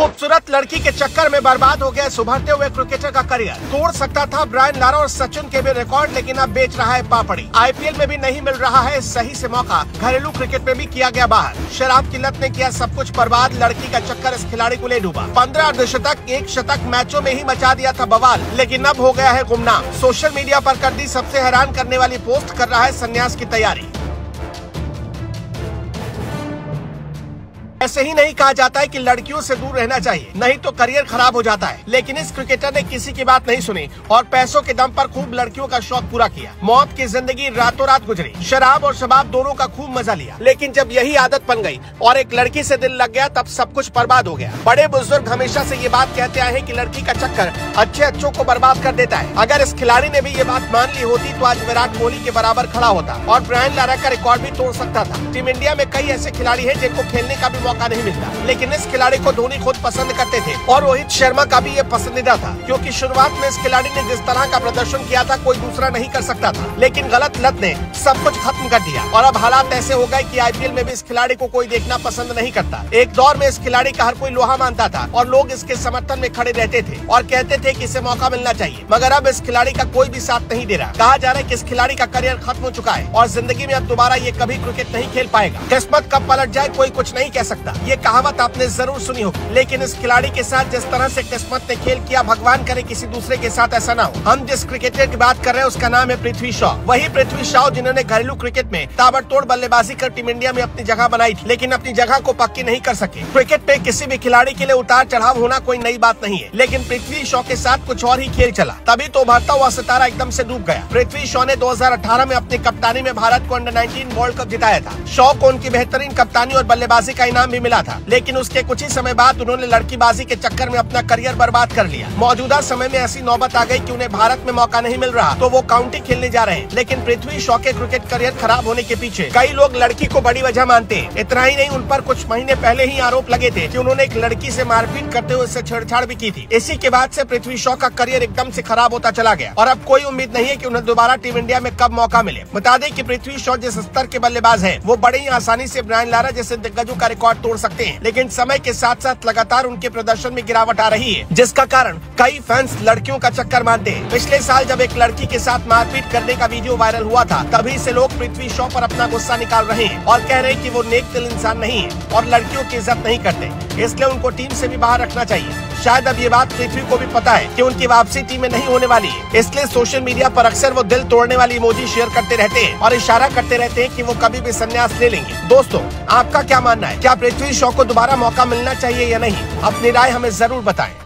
खूबसूरत लड़की के चक्कर में बर्बाद हो गया उभरते हुए क्रिकेटर का करियर। तोड़ सकता था ब्रायन लारा और सचिन के भी रिकॉर्ड, लेकिन अब बेच रहा है पापड़ी। आईपीएल में भी नहीं मिल रहा है सही से मौका, घरेलू क्रिकेट में भी किया गया बाहर। शराब की लत ने किया सब कुछ बर्बाद, लड़की का चक्कर इस खिलाड़ी को ले डूबा। 15 अर्धशतक, 1 शतक मैचों में ही मचा दिया था बवाल, लेकिन अब हो गया है गुमनाम। सोशल मीडिया पर कर दी सबसे हैरान करने वाली पोस्ट, कर रहा है संन्यास की तैयारी। ऐसे ही नहीं कहा जाता है कि लड़कियों से दूर रहना चाहिए, नहीं तो करियर खराब हो जाता है। लेकिन इस क्रिकेटर ने किसी की बात नहीं सुनी और पैसों के दम पर खूब लड़कियों का शौक पूरा किया। मौत की जिंदगी रातों रात गुजरी, शराब और शबाब दोनों का खूब मजा लिया। लेकिन जब यही आदत बन गई और एक लड़की से दिल लग गया, तब सब कुछ बर्बाद हो गया। बड़े बुजुर्ग हमेशा से ये बात कहते आए हैं कि लड़की का चक्कर अच्छों को बर्बाद कर देता है। अगर इस खिलाड़ी ने भी ये बात मान ली होती तो आज विराट कोहली के बराबर खड़ा होता और ब्रायन लारा का रिकॉर्ड भी तोड़ सकता था। टीम इंडिया में कई ऐसे खिलाड़ी हैं जिनको खेलने का भी मौका नहीं मिलता, लेकिन इस खिलाड़ी को धोनी खुद पसंद करते थे और रोहित शर्मा का भी ये पसंदीदा था, क्योंकि शुरुआत में इस खिलाड़ी ने जिस तरह का प्रदर्शन किया था कोई दूसरा नहीं कर सकता था। लेकिन गलत लत ने सब कुछ खत्म कर दिया और अब हालात ऐसे हो गए कि आईपीएल में भी इस खिलाड़ी को कोई देखना पसंद नहीं करता। एक दौर में इस खिलाड़ी का हर कोई लोहा मानता था और लोग इसके समर्थन में खड़े रहते थे और कहते थे कि इसे मौका मिलना चाहिए, मगर अब इस खिलाड़ी का कोई भी साथ नहीं दे रहा। कहा जा रहा है कि इस खिलाड़ी का करियर खत्म हो चुका है और जिंदगी में अब दोबारा ये कभी क्रिकेट नहीं खेल पाएगा। किस्मत कब पलट जाए कोई कुछ नहीं कह सकता, ये कहावत आपने जरूर सुनी होगी। लेकिन इस खिलाड़ी के साथ जिस तरह से किस्मत ने खेल किया, भगवान करे किसी दूसरे के साथ ऐसा ना हो। हम जिस क्रिकेटर की बात कर रहे हैं उसका नाम है पृथ्वी शॉ। वही पृथ्वी शॉ जिन्होंने घरेलू क्रिकेट में ताबड़तोड़ बल्लेबाजी कर टीम इंडिया में अपनी जगह बनाई थी, लेकिन अपनी जगह को पक्की नहीं कर सके। क्रिकेट पे किसी भी खिलाड़ी के लिए उतार चढ़ाव होना कोई नई बात नहीं है, लेकिन पृथ्वी शॉ के साथ कुछ और ही खेल चला, तभी तो उभरता हुआ सितारा एकदम से डूब गया। पृथ्वी शॉ ने 2018 में अपनी कप्तानी में भारत को अंडर-19 वर्ल्ड कप जिताया था। शॉ को उनकी बेहतरीन कप्तानी और बल्लेबाजी का इनाम भी मिला था, लेकिन उसके कुछ ही समय बाद उन्होंने लड़कीबाजी के चक्कर में अपना करियर बर्बाद कर लिया। मौजूदा समय में ऐसी नौबत आ गई कि उन्हें भारत में मौका नहीं मिल रहा तो वो काउंटी खेलने जा रहे हैं। लेकिन पृथ्वी शॉ के क्रिकेट करियर खराब होने के पीछे कई लोग लड़की को बड़ी वजह मानते हैं। इतना ही नहीं, उन पर कुछ महीने पहले ही आरोप लगे थे कि उन्होंने एक लड़की से मारपीट करते हुए उससे छेड़छाड़ भी की थी। इसी के बाद से पृथ्वी शॉ का करियर एकदम से खराब होता चला गया और अब कोई उम्मीद नहीं है कि उन्हें दोबारा टीम इंडिया में कब मौका मिले। बता दें कि पृथ्वी शॉ जिस स्तर के बल्लेबाज है वो बड़े ही आसानी से ब्रायन लारा जैसे दिग्गजों का रिकॉर्ड तोड़ सकते हैं, लेकिन समय के साथ साथ लगातार उनके प्रदर्शन में गिरावट आ रही है, जिसका कारण कई फैंस लड़कियों का चक्कर मानते हैं। पिछले साल जब एक लड़की के साथ मारपीट करने का वीडियो वायरल हुआ था, तभी से लोग पृथ्वी शॉ पर अपना गुस्सा निकाल रहे हैं और कह रहे हैं कि वो नेक दिल इंसान नहीं है और लड़कियों की इज्जत नहीं करते, इसलिए उनको टीम से भी बाहर रखना चाहिए। शायद अब ये बात पृथ्वी को भी पता है कि उनकी वापसी टीम में नहीं होने वाली है, इसलिए सोशल मीडिया पर अक्सर वो दिल तोड़ने वाली इमोजी शेयर करते रहते हैं और इशारा करते रहते हैं कि वो कभी भी संन्यास ले लेंगे। दोस्तों, आपका क्या मानना है? क्या पृथ्वी शॉ को दोबारा मौका मिलना चाहिए या नहीं? अपनी राय हमें जरूर बताएं।